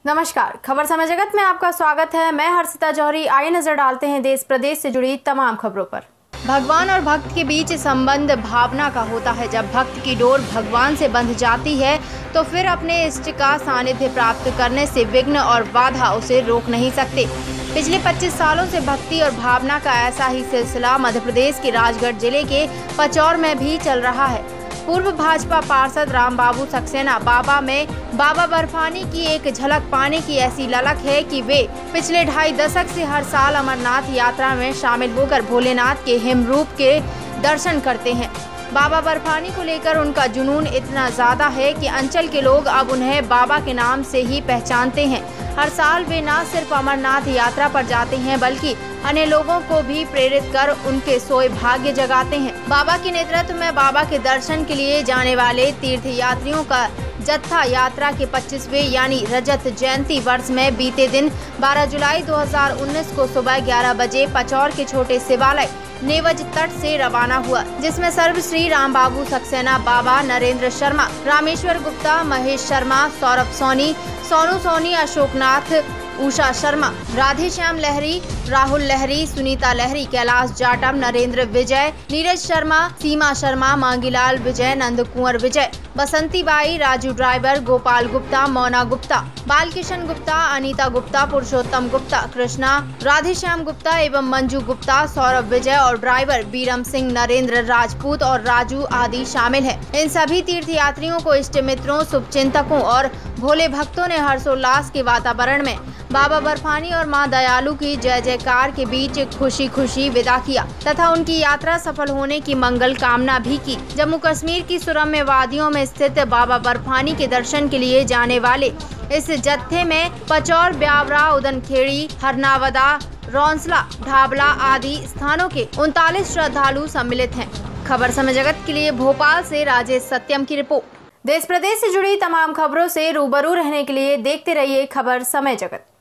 नमस्कार, खबर समय जगत में आपका स्वागत है। मैं हर्षिता जौहरी। आइए नजर डालते हैं देश प्रदेश से जुड़ी तमाम खबरों पर। भगवान और भक्त के बीच संबंध भावना का होता है। जब भक्त की डोर भगवान से बंध जाती है तो फिर अपने इष्ट का सानिध्य प्राप्त करने से विघ्न और बाधा उसे रोक नहीं सकते। पिछले 25 सालों से भक्ति और भावना का ऐसा ही सिलसिला मध्य प्रदेश के राजगढ़ जिले के पचौर में भी चल रहा है। पूर्व भाजपा पार्षद रामबाबू सक्सेना बाबा में बाबा बर्फानी की एक झलक पाने की ऐसी ललक है कि वे पिछले 2.5 दशक से हर साल अमरनाथ यात्रा में शामिल होकर भोलेनाथ के हिमरूप के दर्शन करते हैं। बाबा बर्फानी को लेकर उनका जुनून इतना ज्यादा है कि अंचल के लोग अब उन्हें बाबा के नाम से ही पहचानते हैं। हर साल वे न सिर्फ अमरनाथ यात्रा पर जाते हैं बल्कि अन्य लोगों को भी प्रेरित कर उनके सोए भाग्य जगाते हैं। बाबा के नेतृत्व में बाबा के दर्शन के लिए जाने वाले तीर्थ यात्रियों का जत्था यात्रा के 25वें यानी रजत जयंती वर्ष में बीते दिन 12 जुलाई 2019 को सुबह 11 बजे पचौर के छोटे शिवालय नेवज तट से रवाना हुआ, जिसमें सर्वश्री रामबाबू सक्सेना बाबा, नरेंद्र शर्मा, रामेश्वर गुप्ता, महेश शर्मा, सौरभ सोनी, सोनू सोनी, अशोकनाथ, उषा शर्मा, राधेश्याम लहरी, राहुल लहरी, सुनीता लहरी, कैलाश जाटव, नरेंद्र विजय, नीरज शर्मा, सीमा शर्मा, मांगीलाल विजय, नंद कुंवर विजय, बसंती बाई, राजू ड्राइवर, गोपाल गुप्ता, मोना गुप्ता, बालकिशन गुप्ता, अनीता गुप्ता, पुरुषोत्तम गुप्ता, कृष्णा, राधेश्याम गुप्ता एवं मंजू गुप्ता, सौरभ विजय और ड्राइवर बीरम सिंह, नरेंद्र राजपूत और राजू आदि शामिल हैं। इन सभी तीर्थ यात्रियों को इष्ट मित्रों, शुभचिंतकों और भोले भक्तों ने हर्षोल्लास के वातावरण में बाबा बर्फानी और मां दयालु की जय जयकार के बीच खुशी खुशी विदा किया तथा उनकी यात्रा सफल होने की मंगल कामना भी की। जम्मू कश्मीर की सुरम्य वादियों में स्थित बाबा बर्फानी के दर्शन के लिए जाने वाले इस जत्थे में पचौर, ब्यावरा, उदनखेड़ी, हरनावदा, रौंसला, ढाबला आदि स्थानों के 39 श्रद्धालु सम्मिलित हैं। खबर समय जगत के लिए भोपाल से राजेश सत्यम की रिपोर्ट। देश प्रदेश से जुड़ी तमाम खबरों से रूबरू रहने के लिए देखते रहिए खबर समय जगत।